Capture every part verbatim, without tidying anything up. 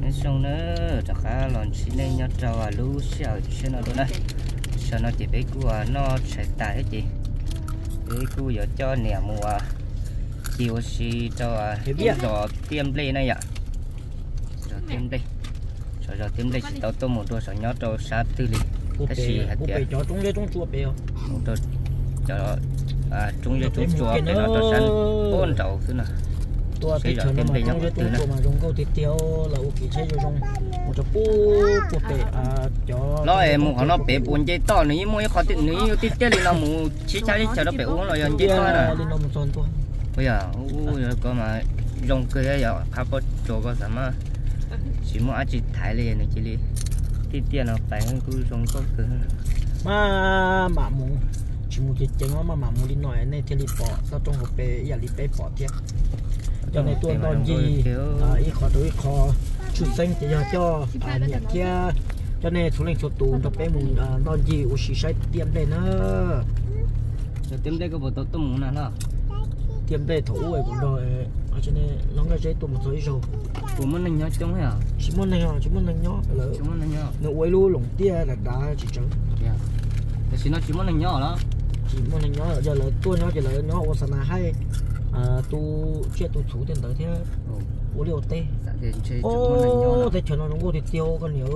nên xong nữa chắc khá lòn chỉ nên nhớ trâu à lú xèo trên nó luôn đấy cho nó chỉ biết của nó sẽ tài hết chị cái cu giờ cho nè mùa chiều xì cho rồi tiêm lên này ạ rồi tiêm đây rồi rồi tiêm đây chỉ tao tôm một đôi sợi nhót trâu sát tư li cái gì hạt tiền cho chúng lấy chúng chua bèo một đôi cho à chúng lấy chúng chua để nó cho sẵn bốn trâu thứ nào ตัวติดเชื้อมาต้องจะตัวตัวมาลงก็ติดเดียวเรากี่ใช้จะลงมันจะปูปูเปะอ่าจอ nó em muốn họ nó bể buồn dây to nữa mỗi khó tiết nữa yêu tiết tiết lên nó muốn chỉ trái chờ nó bể uống rồi dây to nè bây giờ ui có mà rong cười giờ khá có chỗ có sẵn mà chỉ muốn ăn chỉ thái lên này chỉ đi tiết tiết nó phải cứ rong có cười mà mà muốn chỉ muốn cái chén mà mà muốn đi nói này thì đi bỏ sao trong hộp bể giờ đi bể bỏ thiệt cho nên tôi đòn gì à ít khó tôi ít khó chút xanh thì cho à nhiệt kia cho nên số lượng số tù cho bé mình đòn gì u xí sai tiêm đây nữa tiêm đây có bộ tôm tôm nào đó tiêm đây thủ rồi cũng rồi cho nên nó cái giấy tôm một số rồi của mình là nhớ chống hả chỉ muốn này chỉ muốn này nhớ là chỉ muốn này nhớ nó quay luôn lủng tia là đá chỉ trắng thì nó chỉ muốn này nhớ đó chỉ muốn này nhớ giờ là tôi nó chỉ là nó ở sân hay à tu chia tu thủ tiền tới thế bố liều tê ô tê chờ nó lông gô thì tiêu con nhớ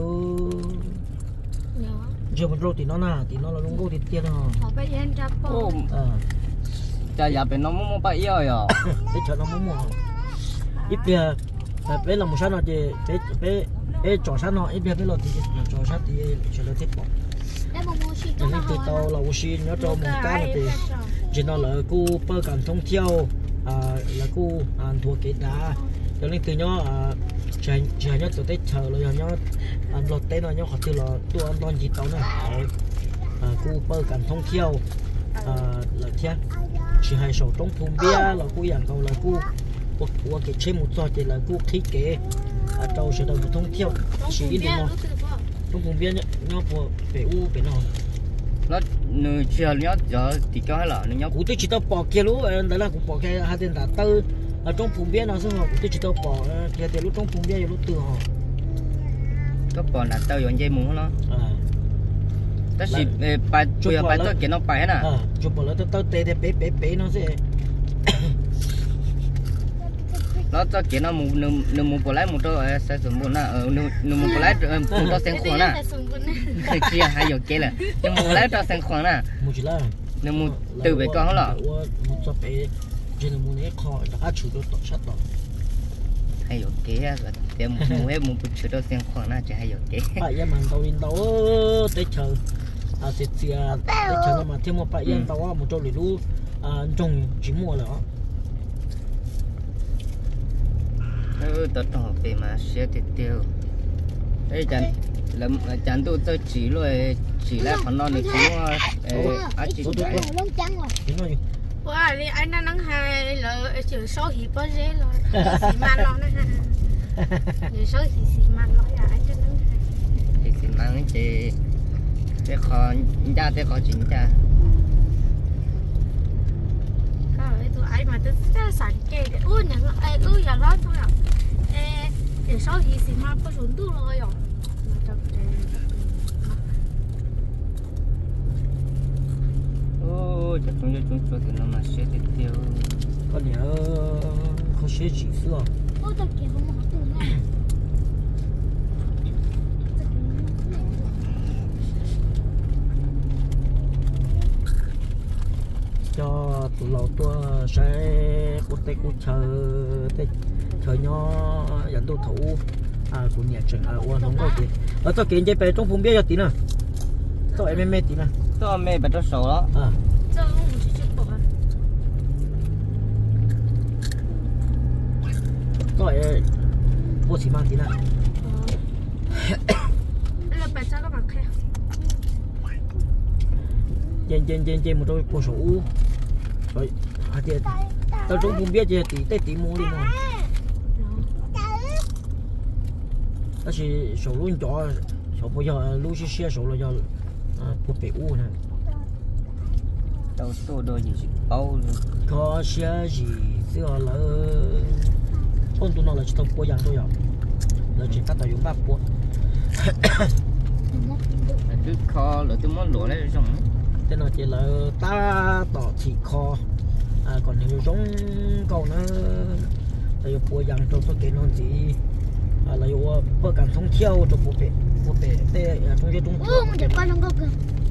giờ mình rồi thì nó nè thì nó là lông gô thì tiêu nó ô cha nhà bên nó mua mua bậy rồi à tê chờ nó mua mua ít bia bé là một sát nó thì bé bé bé chọn sát nó ít bia bé là thì chọn sát thì chờ nó tiếp bỏ cho nên từ tàu là oxy nó cho một cái thì chỉ nó là cô bơ cảm thông theo à là cô ăn thua cái đá cho nên từ nhỏ à chạy chạy nhớ từ tết chờ rồi nhớ ăn lót tết nó nhớ họ từ là tôi ăn đòn gì tao nữa à cô bơ cảm thông theo à là thế chỉ hai sầu trong thùng bia là cô dạng cầu là cô cô cô cái chế một trò thì là cô thiết kế à trâu sẽ được một thông theo chỉ đi mà trong thùng bia nhá nhớ của về u về nào nó nửa chiều nhớ giờ thì cho hay là nó nhớ cụ tôi chỉ tao bỏ kia lúc đó là cũng bỏ kia hai tên đã tư ở trong vùng biển nó xong rồi cụ tôi chỉ tao bỏ kia thì lúc trong vùng biển lúc từ họ có bỏ là tao dọn dây muốn nó ta chỉ bài bây giờ bài tao kia nó bài nè chụp bỏ là tao tao tê tê bé bé bé nó sẽ nó cho kia nó một nửa nửa một bộ lái một đôi sẽ dùng một nè nửa nửa một bộ lái một đôi sen khoáng nè chia hai giờ kia là nhưng một lái cho sen khoáng nè một chỉ là nhưng một từ về con đó một cho bé chỉ là một cái kho đã chủ được tổ sát đó hai giờ kia rồi để một một hết một chủ đôi sen khoáng nè chỉ hai giờ kia bảy giờ mà tàu lên tàu tới chờ à thì thì tới chờ nó mà thêm một bảy giờ tàu một chỗ để lu à trồng chỉ mua là ừ tao trồng về mà sẽ tiêu tiêu đây chẳng làm chẳng tôi tôi chỉ rồi chỉ là phần non này chú à chỉ cái wow đi anh đang hay là chữ số hiệp bao giờ rồi xì man lo nữa chữ số thì xì man lo là anh đang hay thì xì man chị để khó ra để khó chính ra cái tụi anh mà tôi rất sẵn kề để ui nhà nó ui nhà nó thôi à chữ số thì xì man có xuống tu rồi rồi ô chắc chúng chúng cho thì nó mà sẽ tiếp theo có nhớ có sẽ chỉ xưa ô tao kia không có từ này cho tụi lâu tua sẽ có tay có chờ tay chờ nhỏ dẫn tụi thủ à của nhà trường à uống không có gì ở tao kiện dây bè trong vùng bia cho tí nữa tao em mê tí nữa tao mê bắt đầu sầu đó à gọi vô xí mang tí nào là bài sao các bạn khen trên trên trên trên một đôi cổ sổ rồi à thì tao cũng không biết gì tí tết tí mua đi mà ta chỉ sổ luôn cho sổ bây giờ lúc xí xí sổ là do của bé u này tao số đôi gì bao có xí gì xí là con tụi nó là chỉ tao có dạng thôi à là chỉ ta tao dùng ba bộ cứ kho là tôi muốn lúa đấy xong thế nó chỉ là ta tỏ chỉ kho à còn nếu giống cầu nó là dùng bộ dạng trong số cái nó gì à là dùng bộ cảm thông theo trong bộ bể bộ bể để trong cái trung ừ mình chỉ coi trong cái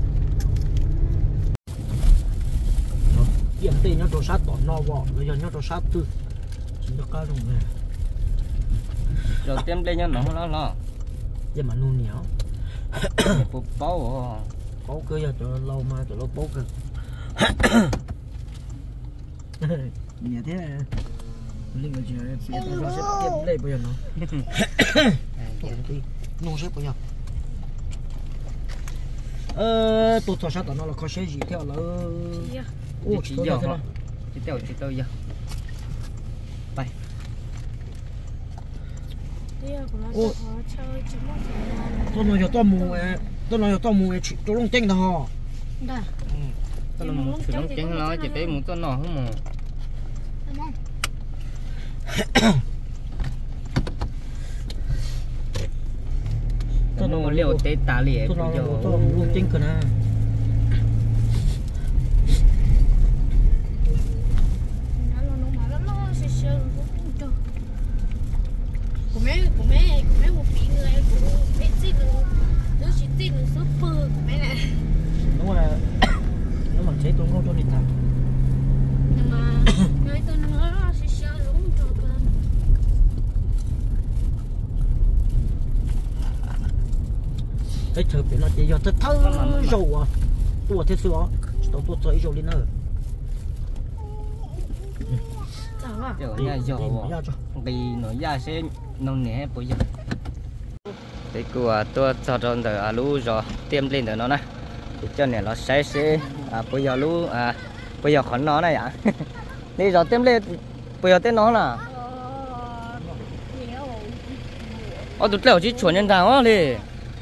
điểm tiền nhau đồ sát tỏ no vỏ bây giờ nhau đồ sát tư chỉ cho cao đồng này rồi tiêm lên nhau nó nó nó giờ mà nuôi nháo bố bố bố cơ giờ cho lâu mà cho lâu bố cơ nhà thế này linh người chơi sẽ nó sẽ tiêm lên bây giờ nó nó sẽ bây giờ ờ tôi cho sát tỏ nó là có sẽ gì theo là ô chỉ tôi giờ thế họ nào chỉ theo chỉ tôi giờ bay tôi nói cho tôi mua tôi nói cho tôi mua chỉ tôi long tinh đó tôi là một chuyện chính nói chỉ biết muốn tôi nói không mà tôi nói liệu tết ta liền tôi nói tôi long tinh cơ na của mấy của mấy của mấy một tí người của mấy gì nữa thứ chỉ gì nữa super của mấy này đúng rồi nó mà chế tôi không cho đi thẳng nhưng mà nói tôi nói nó sẽ sợ đúng cho con cái thứ bị nó chỉ cho thật thâu rồi à tôi thế xưa tôi tôi chơi rồi lên nữa kiểu nhà giàu vì nó ra sẽ nông nhẹ bây giờ cái của tôi cho trong đời à lú rồi tiêm lên được nó này cho nên nó sẽ sẽ à bây giờ lú à bây giờ khẩn nó này ạ đi rồi tiêm lên bây giờ tên nó là ô tụi leo chỉ chuẩn nhân thằng á đi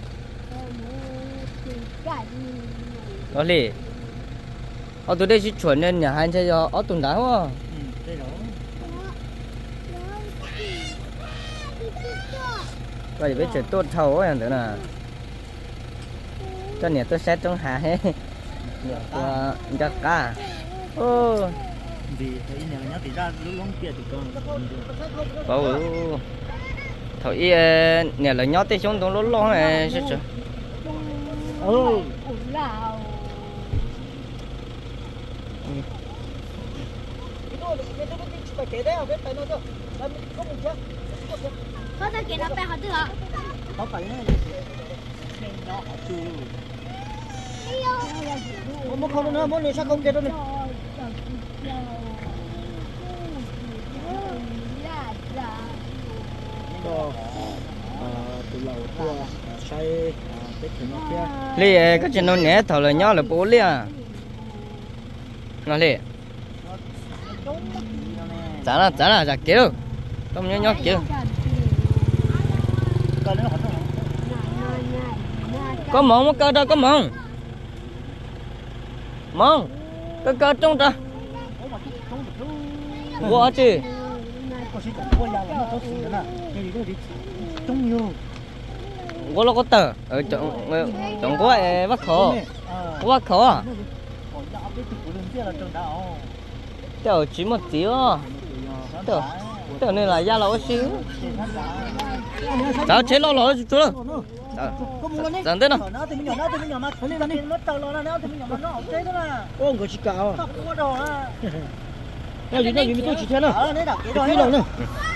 đó đi ô tụi đây chỉ chuẩn nhân nhà hai chơi cho ô tụi đá quá vậy bây giờ tốt thầu ấy nữa nè cho nên tôi sẽ trong hạ hết cho cho cả ô vì thấy nhà nhá thì ra lúc lúc kia thì con bảo thầu y nhà là nhót tới xuống trong lúc lúc này sẽ chứ ừ có thể kiện nó bé họ được có phải nó chú một không nữa muốn đi sao không kia đâu này từ lâu tua say cái thứ nó kia li cái chuyện nó nhẹ thầu là nhót là bố li à nó li chả là chả là chả kêu không nhớ nhót kêu có mỏng có cơ đâu có mỏng mỏng cơ cơ trong ra quá chứ quá lo có tờ ở trong trong quá bắt khó quá khó à tờ chỉ một tí à tờ tờ này là da lẩu xíu sao chế lo lo chú lo dần thế nào ô người chỉ cào à gì gì tôi chỉ thế nào cái nào nữa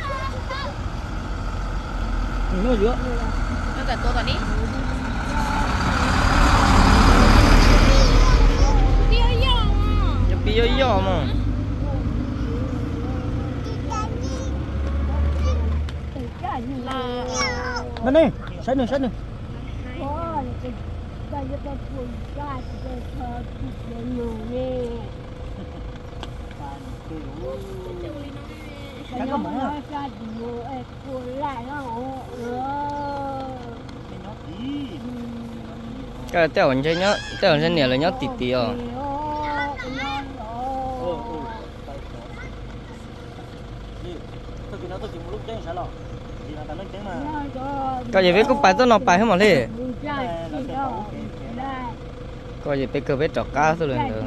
nó giữa nó cả tôi còn đi bây giờ giờ mà bên đây sách nữa sách nữa cái có mỏng à cái tao anh chơi nhá tao anh chơi nhiều là nhá tịt tịt à tôi chỉ nói tôi chỉ một lúc chơi sao rồi thì là tao nói chơi có gì biết cũng phải tôi nó phải hết mà đi có gì biết cơ biết trọc cá thôi nữa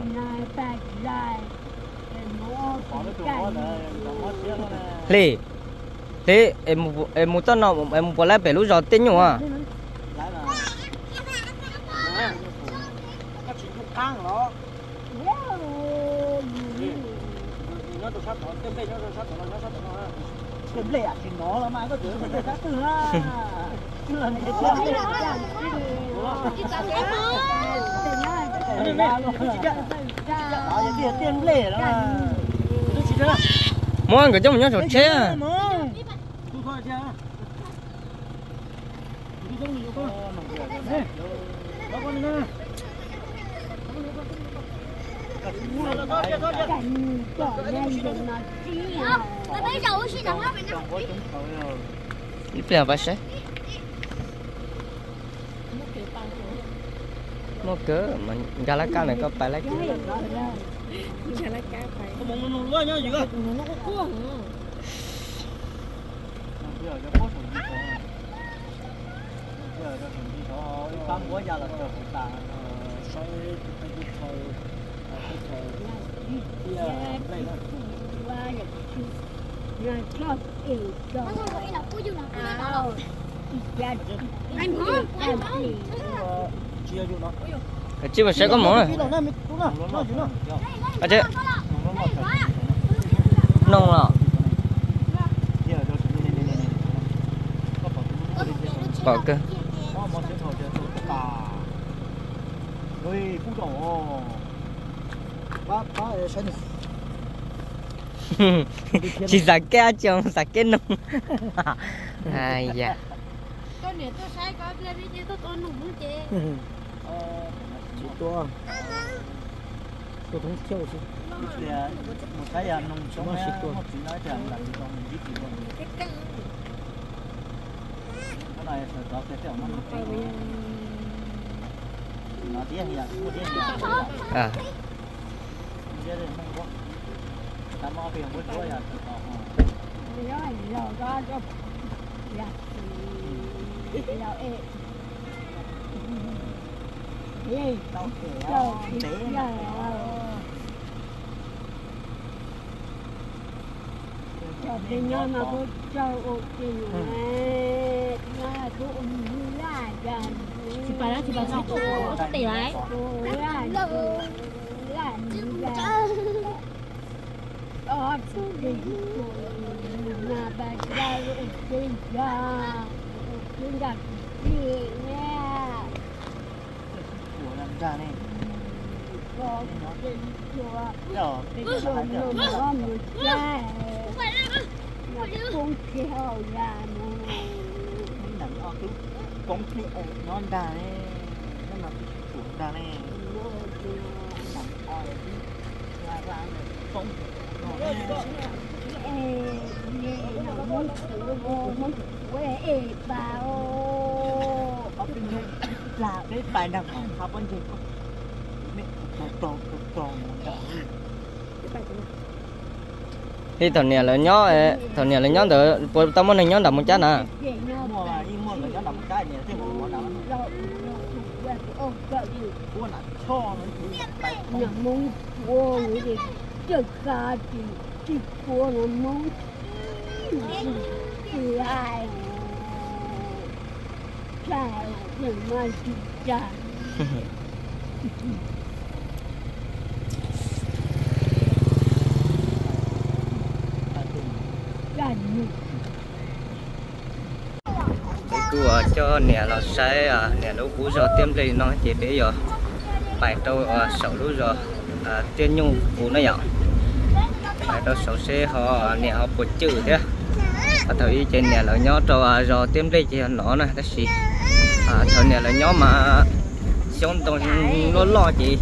lì thế em em muốn tao nó em muốn lấy bể lúa giò tên nhung à Kiếm lệ à, thì nó là mai có chữ mình khác từ ha. Chứ là mình chưa biết. Tiền lệ đó mà. mua cái trong nhớ sổ chế à ít tiền phải sẽ mua cỡ mà Galaga này có phải lấy cái Nó nó nó nhá gì cơ? nó có cua hả? Không có giờ là tôi phụ tà xoay cái cái thôi cái thôi bây giờ đây đó Anh hả? Anh hả? chia vô nó cái chiếc mà sẽ có món này à chứ nông là bỏ cơ ôi phú đổ bác bác sẽ chỉ sake chồng sake nông ai da Con này tôi sai có lên đi tôi tôi nụ muốn chê chỉ to tôi không theo chứ một cái là nông sống một chỉ nói rằng là chỉ còn biết gì luôn cái này phải có cái kiểu nó nó tiếc gì à mua tiếc gì à tiếc gì không có ta mua tiền với tôi à rồi rồi ra cho dạ rồi ê ê tao kể rồi tế rồi cho bên nhau mà cô cho ô tiền này nhà cô là gần chị bà đó chị bà sao cô có tiền lại cô là là là ở chỗ đi nhà bà ra đi ra đi ra đi nha của làm ra này có đi chùa rồi cái chùa gì nó nó một cha nó không theo ra nó nằm ở cái công ty ở non đà này nó là chủ đà này nằm ở cái ra ra công nó muốn muốn quê bà ô ở bên đây là cái bài đọc của học bên gì không mẹ một tròn một tròn thì thằng này là nhỏ thằng này là nhỏ được tao muốn này nhỏ đậm một chén à mua là đi mua là nó đậm cái này thì mua đậm mua là cho nó nhà muốn mua gì chợ cá thì chỉ mua nó muốn thì ai chào nhưng mà chỉ chào cứ cho nè là sẽ nè nấu củ rồi tiêm đi nó chỉ để rồi bài trâu sầu lúa rồi tiên nhung củ nó nhỏ bài trâu sầu xe họ nè họ bột chữ thế thời trên nè là nhỏ trâu rồi tiêm đi chỉ nó này cái gì thời nè là nhỏ mà xong toàn lo lo chị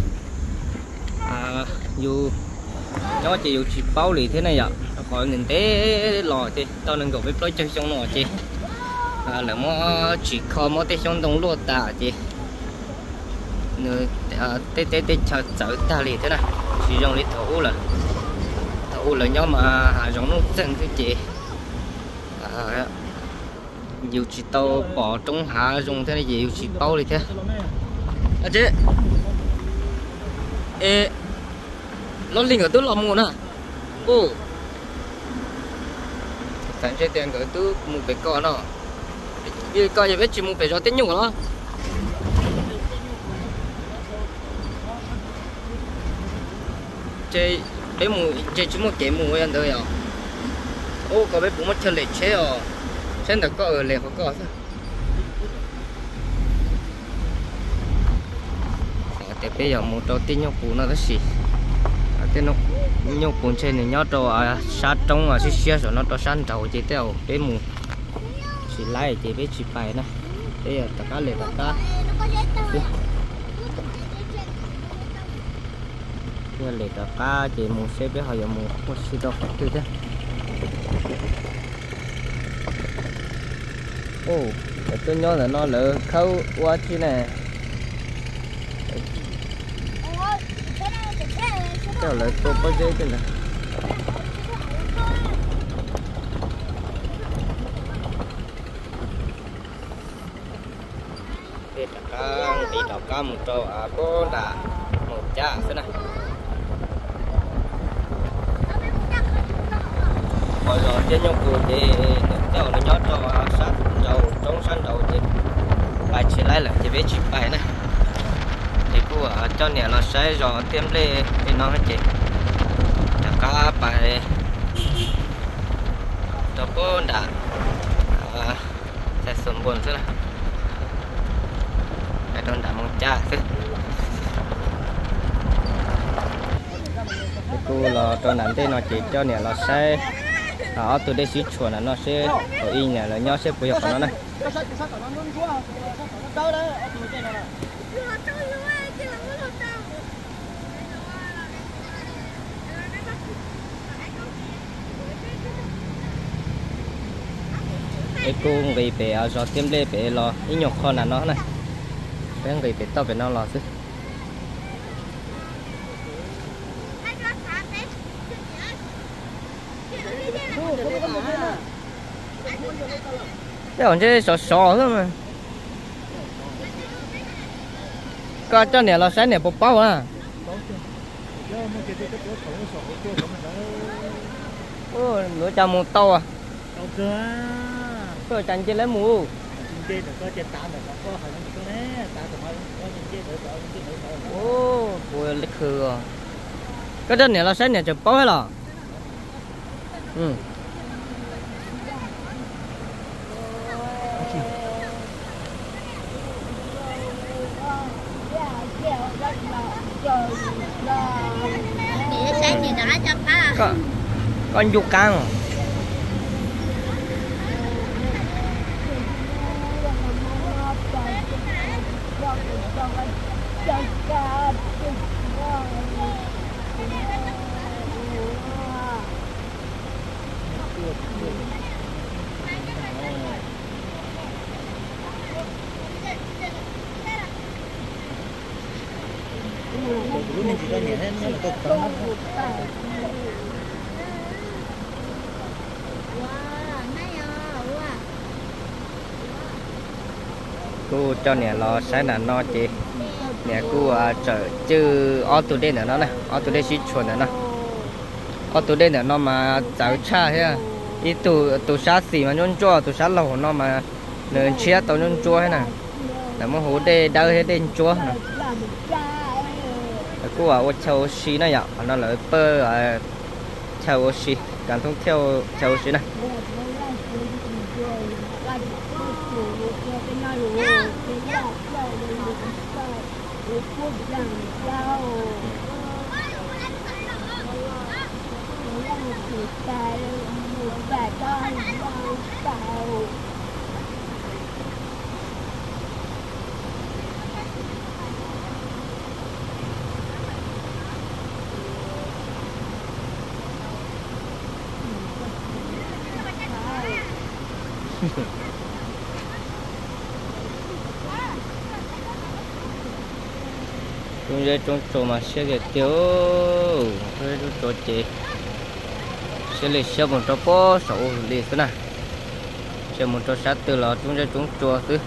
dù nó chỉ dù chỉ bao lì thế này ạ khỏi nhìn té lò thì tao nên gọi với plei chơi xong nó chị à, là nó chỉ có một cái xong đông lúa ta chị nữa té té té chờ chờ ta lì thế này chỉ dùng đi thấu là thấu là nhóm mà dùng nó chân cái chị à, nhiều chỉ tàu bỏ trong hạ dùng thế này nhiều chỉ bao đi thế à chứ ê nó linh ở tôi làm luôn à ô thành chơi tiền cái tôi một cái con nó bây coi giờ biết chỉ một cái cho tiền nhung nó chơi bé mù chơi chỉ một cái mù anh thôi à ô có bé bụng mất chân lệ chế à chân được có ở lệ có có thôi để bây giờ một trâu tiên nhóc cũ nó rất xì tiên nó nhóc cũ trên này nhóc trâu à sát trong à xí xía rồi nó trâu san trâu chỉ theo bé mù chỉ lại chỉ bé chỉ bài nè bây giờ tất cả lệ tất cả giờ lệ tất cả chỉ mù xe bé họ giờ mù một xí đâu phải thế ô tôi nhớ là nó lỡ khâu qua chi này cho lại cô có dễ chứ nè đi đào cá đi đào cá một trâu à bố đã một cha thế này bây giờ trên nhau cụ thì cho nó nhót cho sát trâu trong sân đầu thì bài chỉ lấy là chỉ biết chụp bài này thì cô ở cho nhà nó sẽ dọn tiêm lên thì nó hết chị đã cá bài cho bố đã sẽ sớm buồn thế này để đón đã mong cha thế cô là cho nằm thế nó chỉ cho nhà nó sẽ ở từ đây xí chuột là nó sẽ ở in nhà là nhau sẽ phù hợp nó này cái cô người bé ở gió tiêm lê bé lo ít nhọc con là nó này cái người bé tao bé nó lo chứ cái còn chơi sò sò thôi mà có cho nè lo sáng nè bột bao à ô nữa cho một tàu à có chẳng chơi lấy mù ô bùi lịch khử cái đó nè lo sáng nè chụp bao hết rồi ừ sáng gì đã cho cá con con du căng cô cho nè lo sáng là nó chị nè cô chờ chứ ở tụi đây nó này ở tụi đây xí chuột nó ở tụi đây nó mà cháu cha thế à ít tụi tụi sát xì mà nhon chua tụi sát lẩu nó mà nền chia tao nhon chua thế này là mà hố đây đau hết đen chua nè cô à ô châu xí này ạ nó là bơ à châu xí càng thông theo châu xí này chúng tôi trồng trồng mà sẽ cái tiêu rồi trồng chế sẽ lấy sữa một trâu bò sấu lấy thế này chờ một trò sát từ lò chúng cho chúng chùa thứ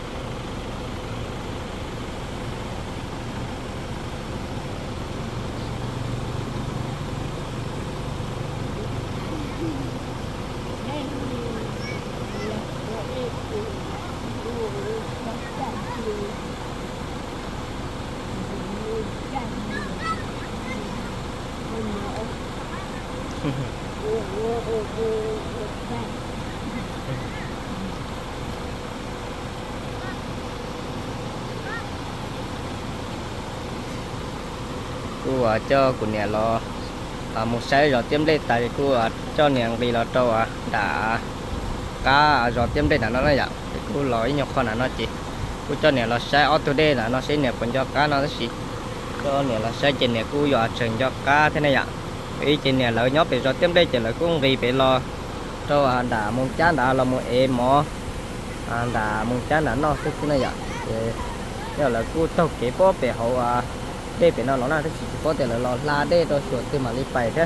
cô à cho của nhà lo à một sai rồi tiêm lên tại cô à cho nhà đi lo trâu à đã cá rồi tiêm lên là nó nói vậy cô nói nhọc con là nó chỉ cô cho nhà lo sai auto đây là nó sẽ nhà còn cho cá nó chỉ cho nhà lo sai trên nhà cô dọa trường cho cá thế này ạ ý trên nhà lợi nhóc về rồi tiêm đây chỉ là cũng vì phải lo trâu à đã muốn chán đã là một em mỏ à đã muốn chán là nó thế này ạ giờ là cô tàu kế bó về hậu à đây phải nó nó là cái chỉ có thể là lo la đây rồi sửa từ mà đi phải thế,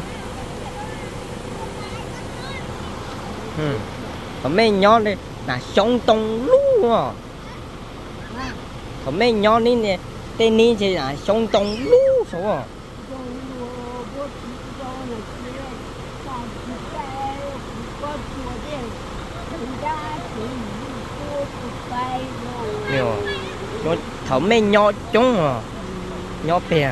ừ, còn mấy nhon đây là sống tông luôn à, còn mấy nhon đi nè, tên ní thì là sống tông luôn số à, nhiều, nó thấu mấy nhon chúng à. Nhóc bè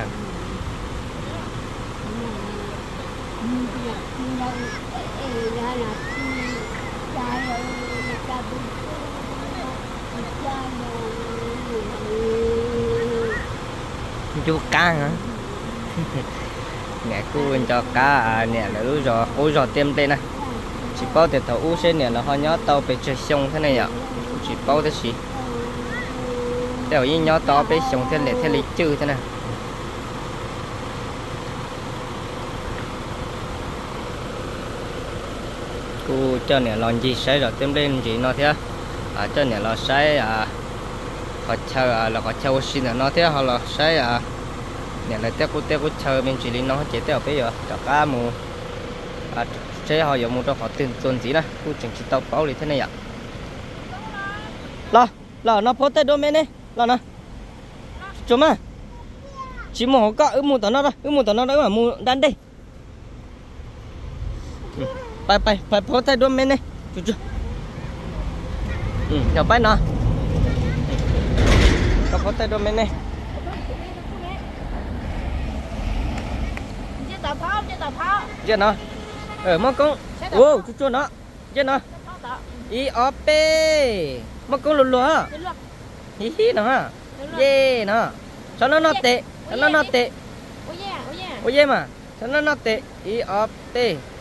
chú cá hả? Nè cô cho cá nè là lúc rồi ôi rồi tiêm đây này chỉ bao tiền tàu u sen nè là họ nhớ tàu bị chơi xong thế này ạ chỉ bao thế gì đều như nhớ tàu bị xong thế này thế này chữ thế này cô cho nè lon gì sai rồi tiêm lên gì nó thế à cho nè là sai à họ chờ à, là họ chờ xin là nó thế họ là sai à nè là tiếc cô tiếc cô chờ bên chỉ linh nó chỉ tiếc bây giờ cả cá mù à sai họ dùng một cho họ tiền tuần gì nè cô chỉnh chỉ tàu báo đi thế này ạ lo lo nó phốt tay đôi bên này lo nó chôm à chỉ một có ứ một tao nó đó ứ một tao nó đó mà mua đan đi phải phải phải phô tay đôi bên này chú chú ừ nhỏ bay nó có phô tay đôi bên này chết nó ở mong công ô chú chú nó chết nó i o p mong công lùa lùa hi hi nó ha yeah nó cho nó nó tệ cho nó nó tệ ô yeah mà cho nó nó tệ i o p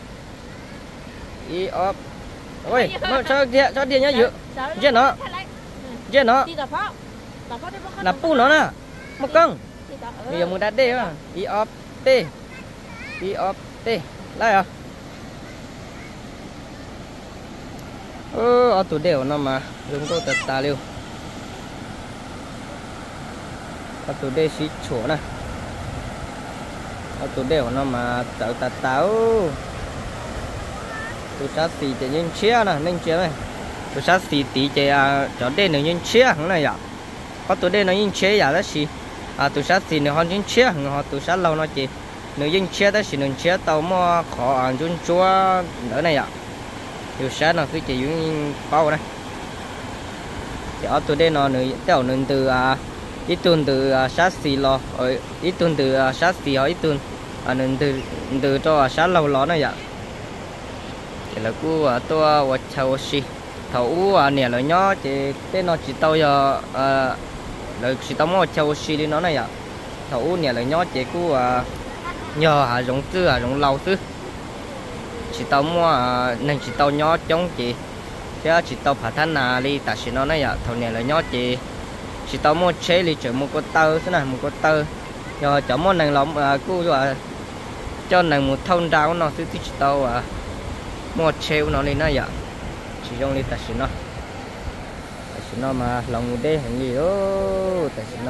i op ôi nó cho điện cho điện nhá dự điện nó điện nó là pu nó nè một cân bây giờ muốn đặt đây mà i op t i op t lại à ơ ở tủ đều nó mà dùng tôi tật ta liêu ở tủ đây xí chỗ nè ở tủ đều nó mà tạo tật táo tôi sát xì cho những chia nè nên chia này tôi sát xì tí cho cho đây là những chia hàng này ạ có tôi đây là những chia giả đó xì à tôi sát xì nữa họ những chia hàng họ tôi sát lâu nó chỉ nếu những chia đó xì những chia tàu mua khó ăn chung chua nữa này ạ tôi sát nó cứ chỉ những bao này thì ở tôi đây nó nữa tiểu nên từ à ít tuần từ sát xì lo rồi ít tuần từ sát xì hỏi ít tuần à nên từ từ cho sát lâu lo này ạ là cô tôi và cháu xí thầu à nè là nhỏ thì tên nó chỉ tao giờ à là chỉ tao mua cháu xí đi nó này ạ thầu nè là nhỏ chỉ cô à nhờ à giống tư à giống lâu tư chỉ tao mua nên chỉ tao nhỏ chống chị thế chỉ tao phải thanh là đi tại chỉ nó này ạ thầu nè là nhỏ chị chỉ tao mua chế đi chở một con tơ thế này một con tơ nhờ chở món này lắm cô rồi cho này một thôn rau nó thứ chỉ tao à mua treo nó lên nó vậy chỉ dùng đi tại sao nó tại sao nó mà lòng đê hình gì đó tại sao nó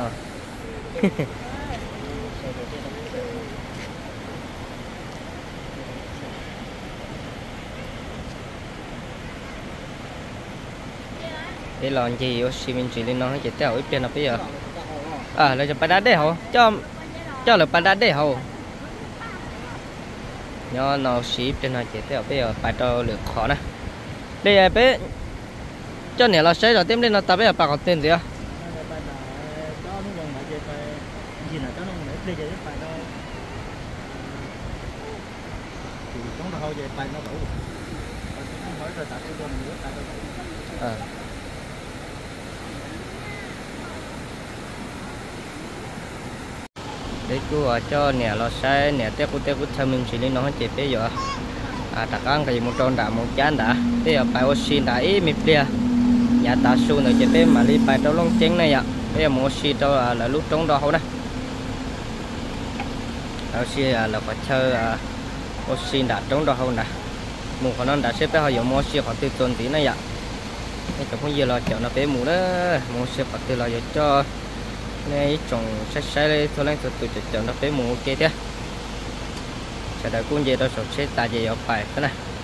để làm gì ở xí mình chỉ lên nó chỉ theo ít tiền là bây giờ à là cho bạn đã để hậu cho cho là bạn đã để hậu nhớ nó xí trên này chỉ theo bây giờ bạn cho được khó nè đây bé cho nè là sẽ rồi tiếp lên nó ta bây giờ bạn còn tiền gì à à. Để cô cho nè lo sai nè té cô té cô tham mình chỉ lên nó chỉ bây giờ à tất cả cái một tròn đã một chán đã bây giờ bài oxy đã ít mệt bia nhà ta su nữa chỉ bây mà đi bài đâu long chén này ạ bây giờ một oxy đâu là, là lúc trống đó không nè oxy là, là phải chơi oxy đã trống đó không nè một con nó đã xếp tới họ dùng oxy họ tiêu tốn tí này ạ cái chỗ không gì là chợ nó bé mù đó một oxy họ tiêu là cho này trồng sai sai đây thôi lên từ từ chợ nó bé mù kia thế sẽ đợi cuốn gì đó sổ sẽ tại gì ở phải thế này